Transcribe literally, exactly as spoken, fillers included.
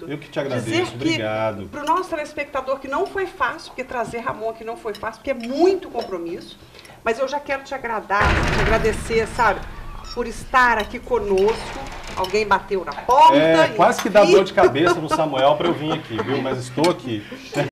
Eu que te agradeço, dizer obrigado. que para o nosso telespectador que não foi fácil, porque trazer Ramon aqui não foi fácil, porque é muito compromisso, mas eu já quero te agradar, te agradecer, sabe, por estar aqui conosco. Alguém bateu na porta. É, quase que dá enfim. dor de cabeça no Samuel para eu vir aqui, viu? Mas estou aqui.